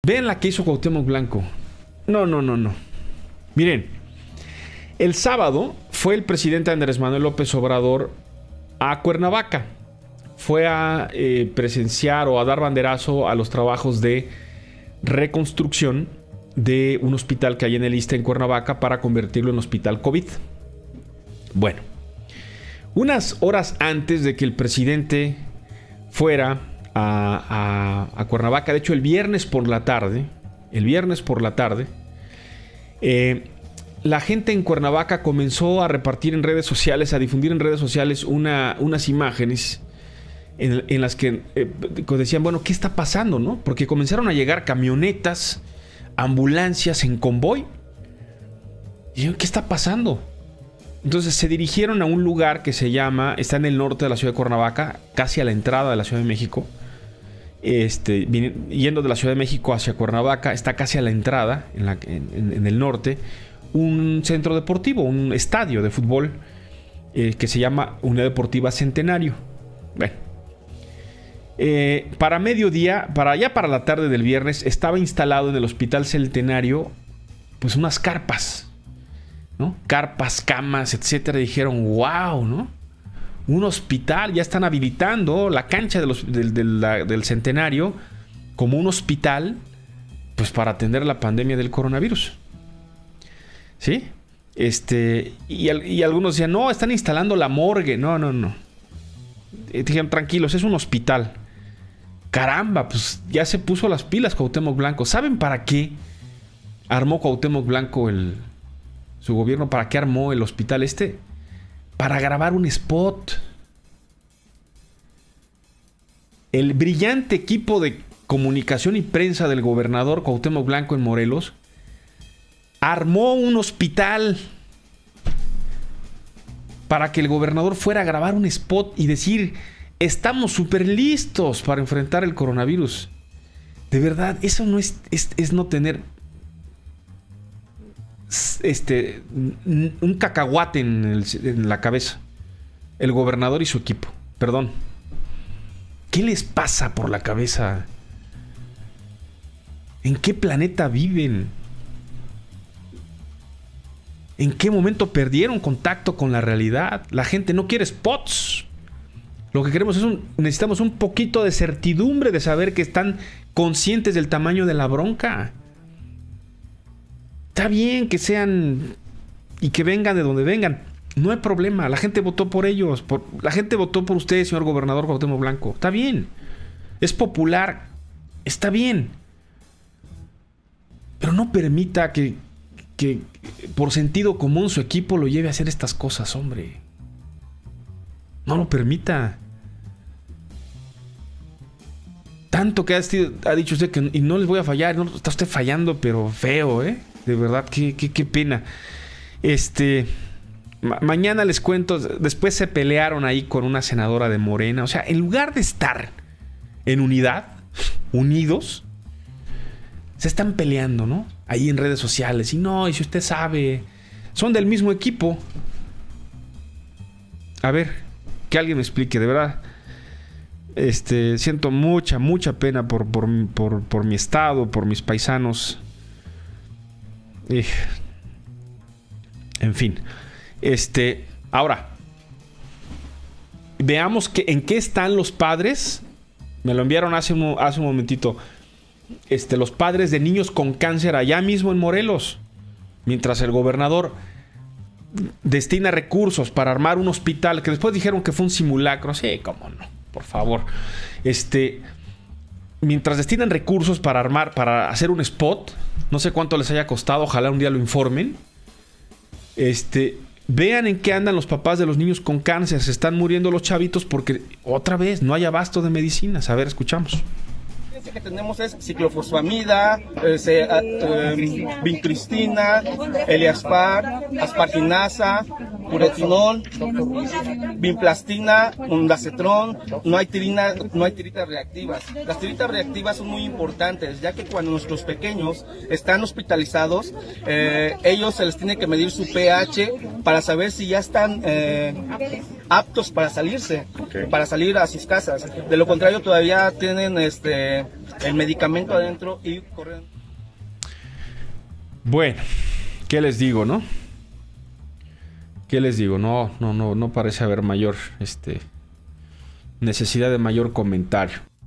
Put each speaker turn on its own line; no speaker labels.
Vean la que hizo Cuauhtémoc Blanco. No. Miren, el sábado fue el presidente Andrés Manuel López Obrador a Cuernavaca. Fue a presenciar o a dar banderazo a los trabajos de reconstrucción de un hospital que hay en el ISSSTE en Cuernavaca para convertirlo en hospital COVID. Bueno, unas horas antes de que el presidente fuera a Cuernavaca, de hecho el viernes por la tarde, la gente en Cuernavaca comenzó a repartir en redes sociales, a difundir en redes sociales unas imágenes en las que decían, bueno, ¿qué está pasando, no? Porque comenzaron a llegar camionetas, ambulancias en convoy. Y dijeron, ¿qué está pasando? Entonces se dirigieron a un lugar que se llama, está en el norte de la ciudad de Cuernavaca, casi a la entrada de la Ciudad de México. Yendo de la Ciudad de México hacia Cuernavaca, está casi a la entrada, en el norte, un centro deportivo, un estadio de fútbol que se llama Unidad Deportiva Centenario. Bueno, para mediodía, para la tarde del viernes, estaba instalado en el Hospital Centenario pues unas carpas, ¿no? Carpas, camas, etcétera. Y dijeron, wow, ¿no? Un hospital, ya están habilitando la cancha del Centenario como un hospital, pues para atender la pandemia del coronavirus. ¿Sí? Y algunos decían, no, están instalando la morgue. No. Dijeron, tranquilos, es un hospital. Caramba, pues ya se puso las pilas Cuauhtémoc Blanco. ¿Saben para qué armó Cuauhtémoc Blanco su gobierno? ¿Para qué armó el hospital para grabar un spot? El brillante equipo de comunicación y prensa del gobernador Cuauhtémoc Blanco en Morelos armó un hospital para que el gobernador fuera a grabar un spot y decir, estamos súper listos para enfrentar el coronavirus. De verdad, eso no es no tener un cacahuate en la cabeza. El gobernador y su equipo. Perdón. ¿Qué les pasa por la cabeza? ¿En qué planeta viven? ¿En qué momento perdieron contacto con la realidad? La gente no quiere spots. Lo que queremos necesitamos un poquito de certidumbre de saber que están conscientes del tamaño de la bronca. Está bien que sean y que vengan de donde vengan. No hay problema. La gente votó por ellos. La gente votó por usted, señor gobernador Cuauhtémoc Blanco. Está bien. Es popular. Está bien. Pero no permita que por sentido común su equipo lo lleve a hacer estas cosas, hombre. No lo permita. Tanto que ha dicho usted que y no les voy a fallar. No, está usted fallando, pero feo, ¿eh? De verdad, qué pena. Mañana les cuento. Después se pelearon ahí con una senadora de Morena. O sea, en lugar de estar en unidad, unidos, se están peleando, ¿no? Ahí en redes sociales. Y si usted sabe, son del mismo equipo. A ver, que alguien me explique, de verdad. Siento mucha pena por mi estado, por mis paisanos. En fin. Ahora, veamos en qué están los padres. Me lo enviaron hace un momentito. Los padres de niños con cáncer allá mismo en Morelos. Mientras el gobernador destina recursos para armar un hospital que después dijeron que fue un simulacro. Sí, cómo no, por favor. Mientras destinan recursos para hacer un spot, no sé cuánto les haya costado, ojalá un día lo informen. Vean en qué andan los papás de los niños con cáncer. Se están muriendo los chavitos porque otra vez no hay abasto de medicinas. A ver, escuchamos.
Que tenemos es ciclofosfamida, vincristina, eliaspar, asparginasa, uretinol, vinplastina, ondansetron. No hay tiritas reactivas. Las tiritas reactivas son muy importantes, ya que cuando nuestros pequeños están hospitalizados, ellos se les tiene que medir su pH para saber si ya están aptos para salirse, para salir a sus casas. De lo contrario, todavía tienen el medicamento adentro y correr.
Bueno, ¿qué les digo, no? ¿Qué les digo? No parece haber mayor necesidad de mayor comentario.